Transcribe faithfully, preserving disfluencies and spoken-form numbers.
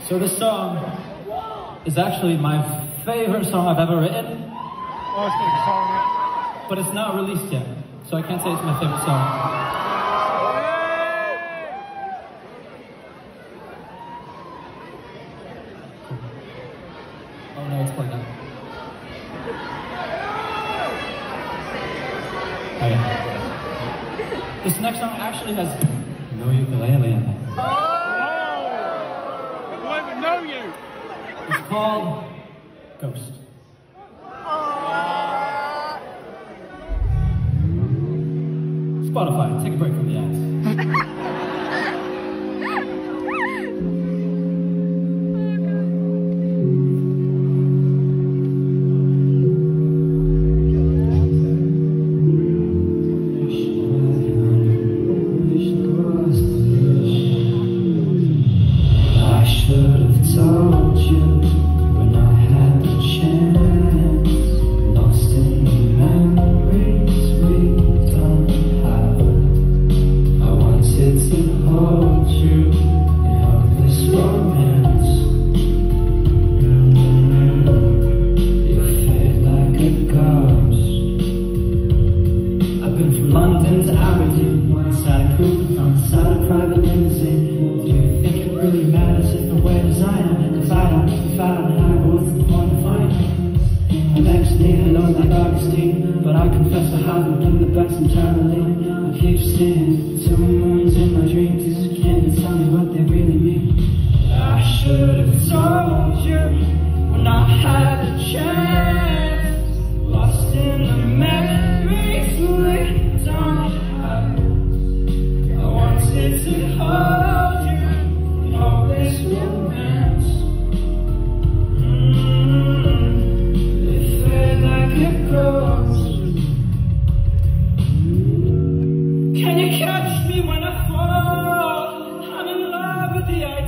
So this song is actually my favorite song I've ever written. Oh, it's got a guitar on it. But it's not released yet, so I can't say it's my favorite song. Oh no, it's playing out. Oh yeah. This next song actually has no ukulele in it. Oh! I don't even know you! It's called Ghost. Spotify, take a break from the ads. But I confess I haven't done the best entirely. I keep seeing someone's in my dreams. You can't tell me what they really mean. I should have told you when I had a chance. Lost in the memories we don't have. I wanted to hold you in all this romance. Mm-hmm. It felt like it grows. Can you catch me when I fall? I'm in love with the idea.